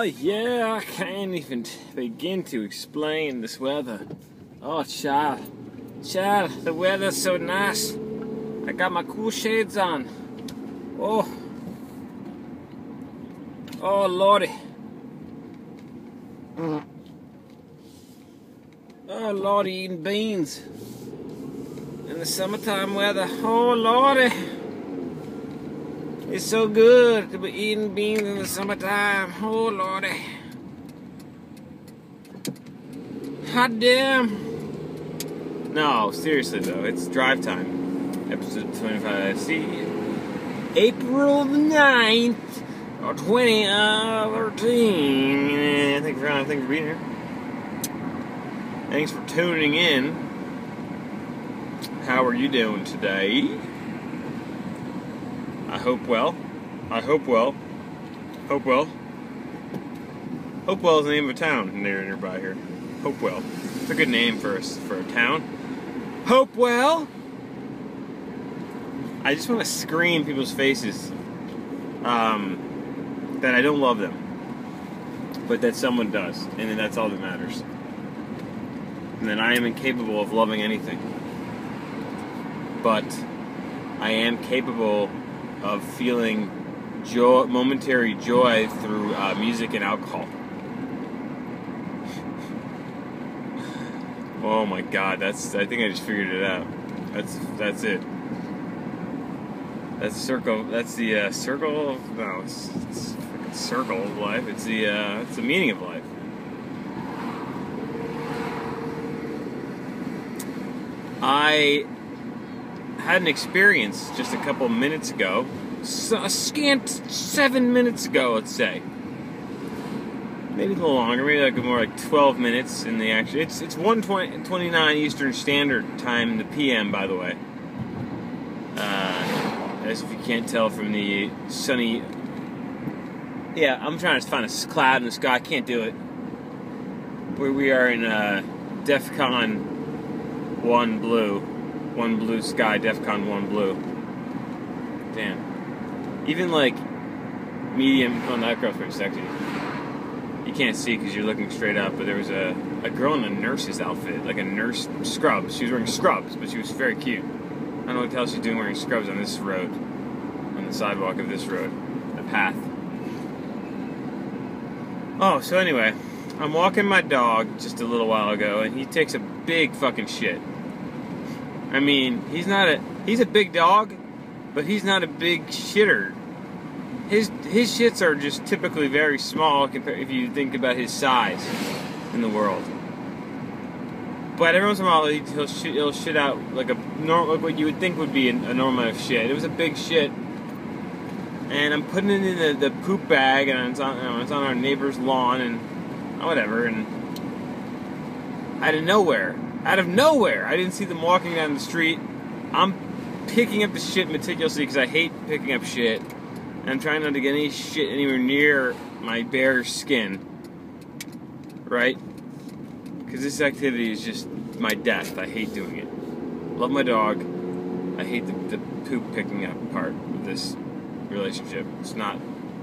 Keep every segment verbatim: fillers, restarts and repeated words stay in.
Oh yeah, I can't even begin to explain this weather. Oh child, child, the weather's so nice. I got my cool shades on. Oh, oh lordy. Oh lordy, eating beans in the summertime weather. Oh lordy. It's so good to be eating beans in the summertime. Oh, lordy. Hot damn. No, seriously, though. It's drive time. Episode twenty-five. See, April the ninth, or twenty thirteen. Thanks for, thanks for being here. Thanks for tuning in. How are you doing today? I hope well. I hope well. Hopewell. Hopewell is the name of a town near nearby here. Hopewell. It's a good name for a, for a town. Hopewell. I just want to scream people's faces um, that I don't love them, but that someone does, and then that's all that matters. And that I am incapable of loving anything, but I am capable of feeling joy, momentary joy through uh, music and alcohol. Oh my God, that's, I think I just figured it out. That's, that's it. That's circle, that's the uh, circle of, no, it's, it's fucking circle of life. It's the, uh, it's the meaning of life. I had an experience just a couple minutes ago, so a scant seven minutes ago, let's say. Maybe a little longer, maybe like more like twelve minutes in the action. It's it's one twenty-nine Eastern Standard Time in the P M, by the way. Uh, as if you can't tell from the sunny. Yeah, I'm trying to find a cloud in the sky. I can't do it. Where we are in uh, DEFCON one blue. One blue sky, DEFCON one blue. Damn. Even like medium, oh, that girl's pretty sexy. You can't see because you're looking straight up, but there was a, a girl in a nurse's outfit, like a nurse scrubs. She was wearing scrubs, but she was very cute. I don't know what the hell she's doing wearing scrubs on this road, on the sidewalk of this road, the path. Oh, so anyway, I'm walking my dog just a little while ago, and he takes a big fucking shit. I mean, he's not a, he's a big dog, but he's not a big shitter. His his shits are just typically very small compared if you think about his size in the world. But every once in a while he'll shit, he'll shit out like a normal, like what you would think would be a, a normal amount of shit. It was a big shit, and I'm putting it in the, the poop bag, and it's on you know, it's on our neighbor's lawn, and whatever. And out of nowhere, out of nowhere, I didn't see them walking down the street. I'm picking up the shit meticulously because I hate picking up shit. And I'm trying not to get any shit anywhere near my bare skin. Right? Because this activity is just my death. I hate doing it. Love my dog. I hate the, the poop picking up part of this relationship. It's not...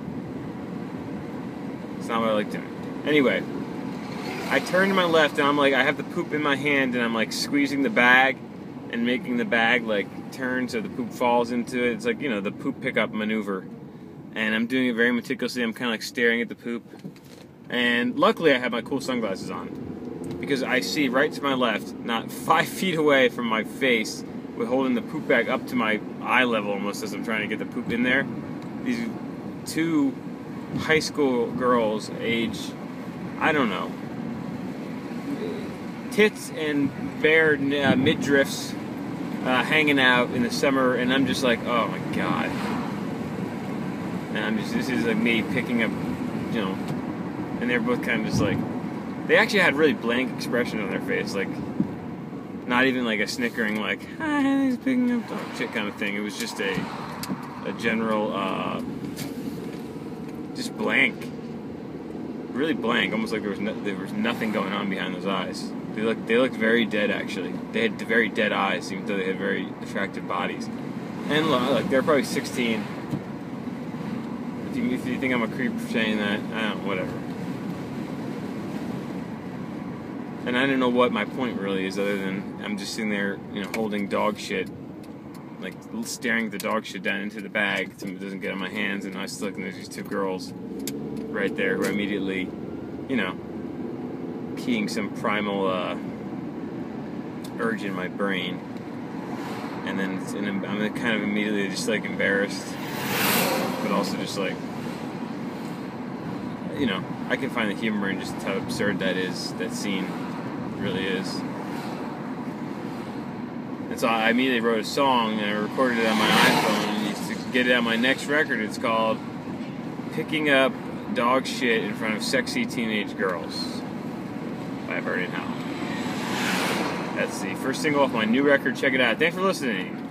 It's not what I like doing. Anyway. I turn to my left and I'm like, I have the poop in my hand and I'm like squeezing the bag and making the bag like turn so the poop falls into it. It's like, you know, the poop pickup maneuver. And I'm doing it very meticulously. I'm kind of like staring at the poop. And luckily I have my cool sunglasses on. Because I see right to my left, not five feet away from my face, with holding the poop bag up to my eye level almost as I'm trying to get the poop in there. These two high school girls, age, I don't know, tits and bare uh, midriffs uh, hanging out in the summer, and I'm just like, oh my God. And I'm just, this is like me picking up, you know, and they're both kind of just like, they actually had really blank expression on their face, like, not even like a snickering, like, hi, he's picking up dog shit kind of thing. It was just a, a general, uh, just blank. Really blank, almost like there was no, there was nothing going on behind those eyes. They looked they looked very dead, actually. They had very dead eyes, even though they had very attractive bodies. And look, they're probably sixteen. If you, if you think I'm a creep for saying that, I don't know, whatever. And I don't know what my point really is, other than I'm just sitting there, you know, holding dog shit, like staring at the dog shit down into the bag so it doesn't get on my hands. And I was looking at these two girls right there who are immediately, you know, keying some primal uh, urge in my brain. And then and I'm, I'm kind of immediately just like embarrassed, but also just like, you know, I can find the humor in just how absurd that is, that scene really is. And so I immediately wrote a song and I recorded it on my iPhone, and to get it on my next record, it's called Picking Up Dog Shit in Front of Sexy Teenage Girls by Burning Hell. That's the first single off my new record. Check it out. Thanks for listening.